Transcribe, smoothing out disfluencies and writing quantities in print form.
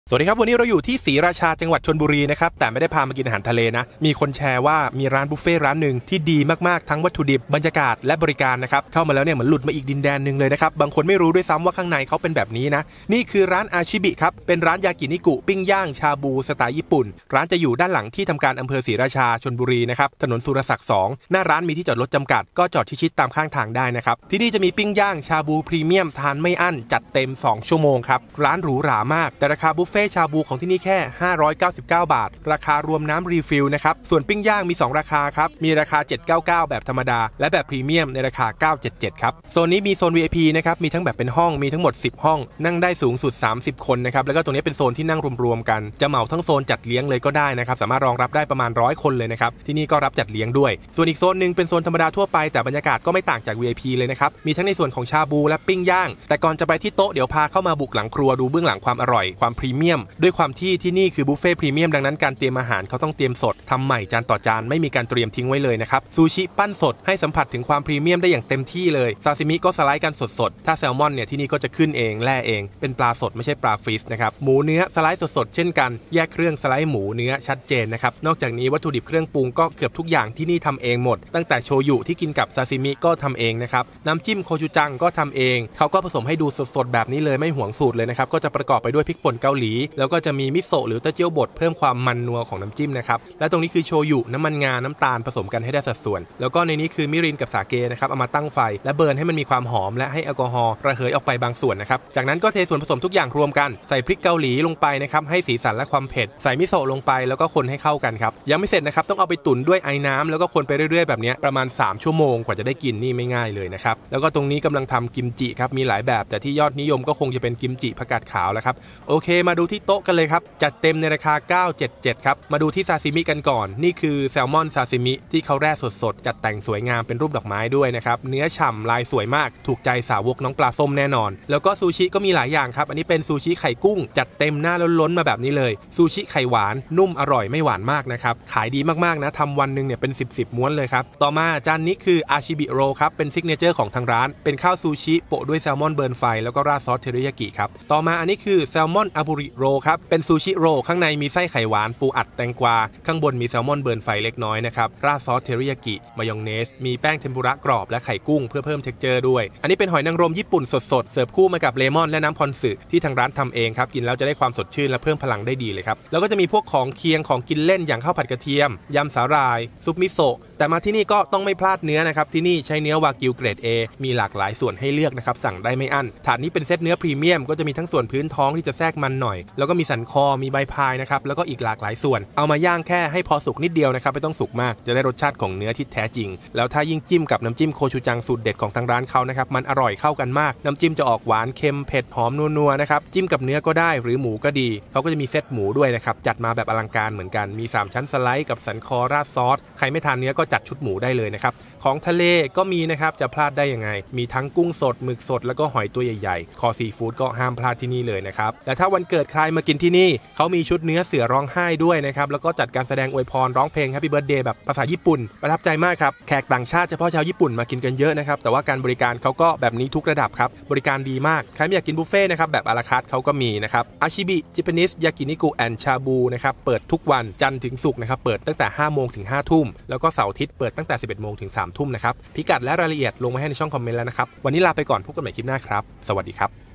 สวัสดีครับวันนี้เราอยู่ที่ศรีราชาจังหวัดชลบุรีนะครับแต่ไม่ได้พามากินอาหารทะเลนะมีคนแชร์ว่ามีร้านบุฟเฟ่ร้านหนึ่งที่ดีมากๆทั้งวัตถุดิบบรรยากาศและบริการนะครับเข้ามาแล้วเนี่ยเหมือนหลุดมาอีกดินแดนหนึ่งเลยนะครับบางคนไม่รู้ด้วยซ้ำว่าข้างในเขาเป็นแบบนี้นะนี่คือร้านอาชิบิครับเป็นร้านยากินิกุปิ้งย่างชาบูสไตล์ญี่ปุ่นร้านจะอยู่ด้านหลังที่ทำการอำเภอศรีราชาชลบุรีนะครับถนนสุรศักดิ์2หน้าร้านมีที่จอดรถจำกัดก็จอดชิดๆตามข้างทางได้นะครับที่นี่จะมีปิ้งย่างชาบูพรีเมียมทานไม่อั้นจัดเต็ม2ชั่วโมงครับร้านหรูหรามากแต่ราคาบุฟเฟ่ชาบูของที่นี่แค่599 บาทราคารวมน้ำรีฟิลนะครับส่วนปิ้งย่างมี2ราคาครับมีราคา799แบบธรรมดาและแบบพรีเมียมในราคา977ครับโซนนี้มีโซน VIP นะครับมีทั้งแบบเป็นห้องมีทั้งหมด10ห้องนั่งได้สูงสุด30คนนะครับแล้วก็ตรงนี้เป็นโซนที่นั่งรวมๆกันจะเหมาทั้งโซนจัดเลี้ยงเลยก็ได้นะครับสามารถรองรับได้ประมาณ100คนเลยนะครับที่นี่ก็รับจัดเลี้ยงด้วยส่วนอีกโซนนึงเป็นโซนธรรมดาทั่วไปแต่บรรยากาศก็ไม่ต่างจาก VIP เลยนะครับมีทั้งในส่วนของชาบูและปิ้งย่างแต่ก่อนจะไปที่โต๊ะเดี๋ยวพาเข้ามาบุกหลังครัวดูเบื้องหลังความอร่อยความพรีเมียมด้วยความที่นี่คือบุฟเฟ่พรีเมียมดังนั้นการเตรียมอาหารเขาต้องเตรียมสดทำใหม่จานต่อจานไม่มีการเตรียมทิ้งไว้เลยนะครับซูชิปั้นสดให้สัมผัสถึงความพรีเมียมได้อย่างเต็มที่เลยซาซิมิก็สไลด์กันสดถ้าแซลมอนเนี่ยที่นี่ก็จะขึ้นเองแล่เองเป็นปลาสดไม่ใช่ปลาฟรีซนะครับหมูเนื้อสไลด์สดเช่นกันแยกเครื่องสไลด์หมูเนื้อชัดเจนนะครับนอกจากนี้วัตถุดิบเครื่องปรุงก็เกือบทุกอย่างที่นี่ทำเองหมดตั้งแต่โชยุที่กินกับซาซิมิก็ทำเองนะครับน้ำจิ้มโคจูจังก็ทำเองเขาก็ผสมให้ดูสดแบบนี้เลยไม่หวงสูตรเลยนะครับก็จะประกอบไปด้วยพริกป่นเกาหลีแล้วก็จะมีมิโซะหรือเต้าเจี้ยวบดเพิ่มความมันนัวของน้ำจิ้มนะครับและตรงนี้คือโชยุน้ำมันงาน้ำตาลผสมกันให้ได้สัดส่วนแล้วก็ในนี้คือมิรินกับสาเกนะครับเอามาตั้งไฟและเบิร์นให้มันมีความหอมและให้แอลกอฮอล์ระเหยออกไปบางส่วนนะครับจากนั้นก็เทส่วนผสมทุกอย่างรวมกันใส่พริกเกาหลีลงไปนะครับให้สีสันและความเผ็ดใส่มิโซะลงไปแล้วก็คนให้เข้ากันครับยังไม่เสร็จนะครับต้องเอาไปตุ๋นด้วยไอ้น้ำแล้วก็คนไปเรื่อยๆแบบนี้ประมาณ3ชั่วโมงกว่าจะได้กินนี่ไม่ง่ายเลยนะครับแล้วก็ตรงนี้กำลังทำกิมจิครับมีหลายแบบแต่ที่ยอดนิยมก็คงจะเป็นกิมจิผักกาดขาวแล้วครับโอเคมาดูที่โต๊ะกันเลยครับจัดเต็มในราคา977ครับมาดูที่ซาซิมิกันก่อนนี่คือแซลมอนซาซิมิที่เขาแร่สดๆจัดแต่งสวยงามเป็นรูปดอกไม้ด้วยนะครับเนื้อฉ่ำลายสวยมากถูกใจสาวกน้องปลาส้มแน่นอนแล้วก็ซูชิก็มีหลายอย่างครับอันนี้เป็นซูชิไข่กุ้งจัดเต็มหน้าล้นๆมาแบบนี้เลยซูชิไข่หวานนุ่มอร่อยไม่หวานมากนะครับขายดีมากๆนะทำวันนึงเนี่ยเป็น10ม้วนเลยครับต่อมาจานนี้คืออาชิบิโรครับเป็นซิกเนเจอร์ของทางร้านเป็นข้าวซูชิโปะด้วยแซลมอนเบิร์นไฟแล้วก็ราดซอสเทริยากิครับต่อมาอันนี้คือแซลมอนอาบุริโรครับเป็นซูชิโรข้างในมีไส้ไข่หวานปูอัดแตงกวาข้างบนมีแซลมอนเบิร์นไฟเล็กน้อยนะครับราดซอสเทริยากิมายองเนสมีแป้งเทมปุระกรอบและไข่กุ้งเพื่อเพิ่มเท็กเจอร์ด้วยอันนี้เป็นหอยนางรมญี่ปุ่นสดๆเสิร์ฟคู่มากับเลมอนและน้ำพอนสึที่ทางร้านทำเองครับกินแล้วจะได้ความสดชื่นและเพิ่มพลังได้ดีเลยครับแล้วก็จะมีพวกของเคียงของกินเล่นอย่างข้าวผัดกระเทียมยำสาหร่ายซุปมิโซะแต่มาที่นี่ก็ต้องไม่พลาดเนื้อนะครับที่นี่ใช้เนื้อวากิวเกรด A มีหลากหลายส่วนให้เลือกนะครับสั่งได้ไม่อั้นถาดนี้เป็นเซตเนื้อพรีเมียมก็จะมีทั้งส่วนพื้นท้องที่จะแทรกมันหน่อยแล้วก็มีสันคอมีใบพายนะครับแล้วก็อีกหลากหลายส่วนเอามาย่างแค่ให้พอสุกนิดเดียวนะครับไม่ต้องสุกมากจะได้รสชาติของเนื้อที่แท้จริงแล้วถ้ายิ่งจิ้มกับน้ำจิ้มโคชูจังสูตรเด็ดของทางร้านเขานะครับมันอร่อยเข้ากันมากน้ำจิ้มจะออกหวานเค็มเผ็ดหอมนัวๆนะครับจิ้มกับเนื้อก็ได้หรือหมูก็ดีเขาก็จะมีเซตหมูด้วยนะครับจัดมาแบบอลังการเหมือนกันมี3ชั้นสไลด์กับสันคอราดซอสใครไม่ทานเนื้อก็จัดชุดหมูได้เลยนะครับของทะเลก็มีนะครับจะพลาดได้ยังไงมีทั้งกุ้งสดหมึกสดแล้วก็หอยตัวใหญ่ๆคอซีฟู้ดก็ห้ามพลาดที่นี่เลยนะครับและถ้าวันเกิดใครมากินที่นี่เขามีชุดเนื้อเสือร้องไห้ด้วยนะครับแล้วก็จัดการแสดงอวยพรร้องเพลง Happy Birthday แบบภาษาญี่ปุ่นประทับใจมากครับแขกต่างชาติเฉพาะชาวญี่ปุ่นมากินกันเยอะนะครับแต่ว่าการบริการเขาก็แบบนี้ทุกระดับครับบริการดีมากใครไม่อยากกินบุฟเฟ่นะครับแบบอาราคาร์ทเขาก็มีนะครับอาชิบิจิปานิสยากินิกุแอนชาบูนะครับเปิดทุกวันจันทร์ถึงศุกร์นะครับเปิดตั้งแต่5 โมงถึง 5 ทุ่มแล้วก็เสาร์อาทิตย์เปิดตั้งแต่11 โมงถึง 3 ทุ่มนะครับพิกัดและรายละเอียดลงมาให้ในช่องคอมเมนต์แล้วนะครับวันนี้ลาไปก่อนพบกันใหม่คลิปหน้าครับสวัสดีครับ